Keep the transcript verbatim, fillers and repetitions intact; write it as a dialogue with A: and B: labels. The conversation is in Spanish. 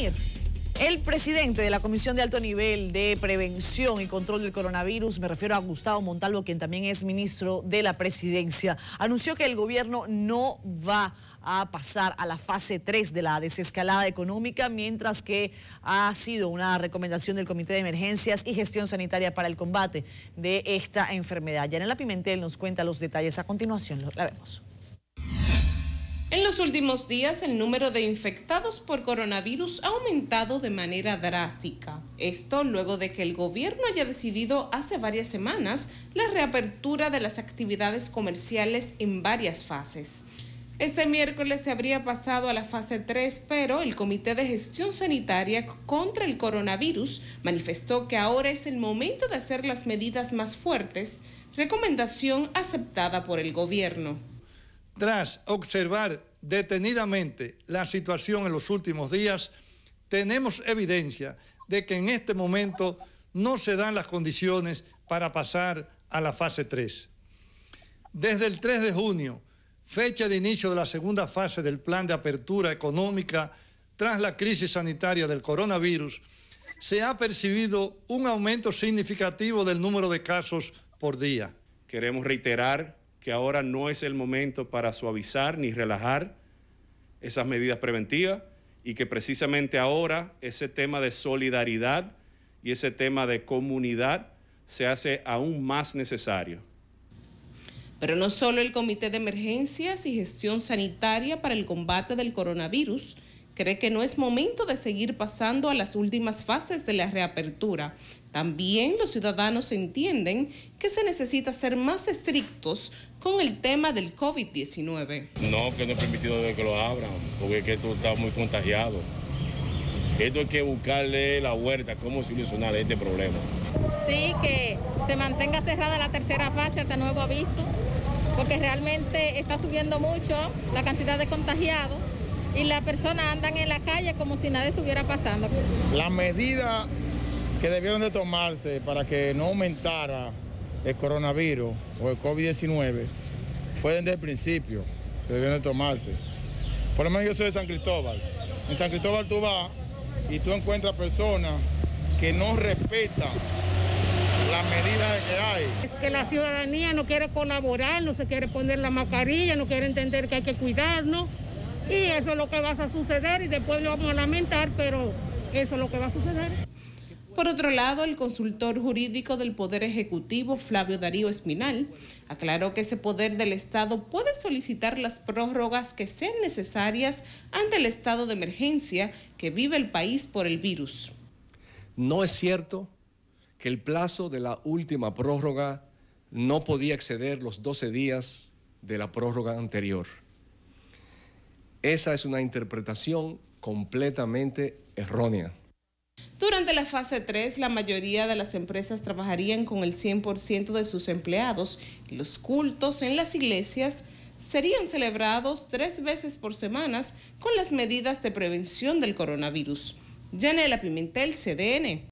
A: ayer. El presidente de la Comisión de Alto Nivel de Prevención y Control del Coronavirus, me refiero a Gustavo Montalvo, quien también es ministro de la Presidencia, anunció que el gobierno no va a pasar a la fase tres de la desescalada económica, mientras que ha sido una recomendación del Comité de Emergencias y Gestión Sanitaria para el combate de esta enfermedad. Yanela Pimentel nos cuenta los detalles a continuación. La vemos.
B: En los últimos días, el número de infectados por coronavirus ha aumentado de manera drástica. Esto luego de que el gobierno haya decidido hace varias semanas la reapertura de las actividades comerciales en varias fases. Este miércoles se habría pasado a la fase tres, pero el Comité de Gestión Sanitaria contra el Coronavirus manifestó que ahora es el momento de hacer las medidas más fuertes, recomendación aceptada por el gobierno.
C: Tras observar detenidamente la situación en los últimos días, tenemos evidencia de que en este momento no se dan las condiciones para pasar a la fase tres. Desde el tres de junio, fecha de inicio de la segunda fase del plan de apertura económica tras la crisis sanitaria del coronavirus, se ha percibido un aumento significativo del número de casos por día.
D: Queremos reiterar que ahora no es el momento para suavizar ni relajar esas medidas preventivas y que precisamente ahora ese tema de solidaridad y ese tema de comunidad se hace aún más necesario.
B: Pero no solo el Comité de Emergencias y Gestión Sanitaria para el combate del coronavirus cree que no es momento de seguir pasando a las últimas fases de la reapertura. También los ciudadanos entienden que se necesita ser más estrictos con el tema del COVID diecinueve.
E: No, que no es permitido de que lo abran, porque es que esto está muy contagiado. Esto hay que buscarle la vuelta, cómo solucionar este problema.
F: Sí, que se mantenga cerrada la tercera fase hasta nuevo aviso, porque realmente está subiendo mucho la cantidad de contagiados y las personas andan en la calle como si nada estuviera pasando.
G: Las medidas que debieron de tomarse para que no aumentara el coronavirus o el COVID diecinueve fue desde el principio que debieron de tomarse. Por lo menos yo soy de San Cristóbal. En San Cristóbal tú vas y tú encuentras personas que no respetan las medidas que hay.
H: Es que la ciudadanía no quiere colaborar, no se quiere poner la mascarilla, no quiere entender que hay que cuidarnos. Y eso es lo que va a suceder y después lo vamos a lamentar, pero eso es lo que va a suceder.
B: Por otro lado, el consultor jurídico del Poder Ejecutivo, Flavio Darío Espinal, aclaró que ese poder del Estado puede solicitar las prórrogas que sean necesarias ante el estado de emergencia que vive el país por el virus.
I: No es cierto que el plazo de la última prórroga no podía exceder los doce días de la prórroga anterior. Esa es una interpretación completamente errónea.
B: Durante la fase tres, la mayoría de las empresas trabajarían con el cien por ciento de sus empleados y los cultos en las iglesias serían celebrados tres veces por semana con las medidas de prevención del coronavirus. Yanela Pimentel, C D N.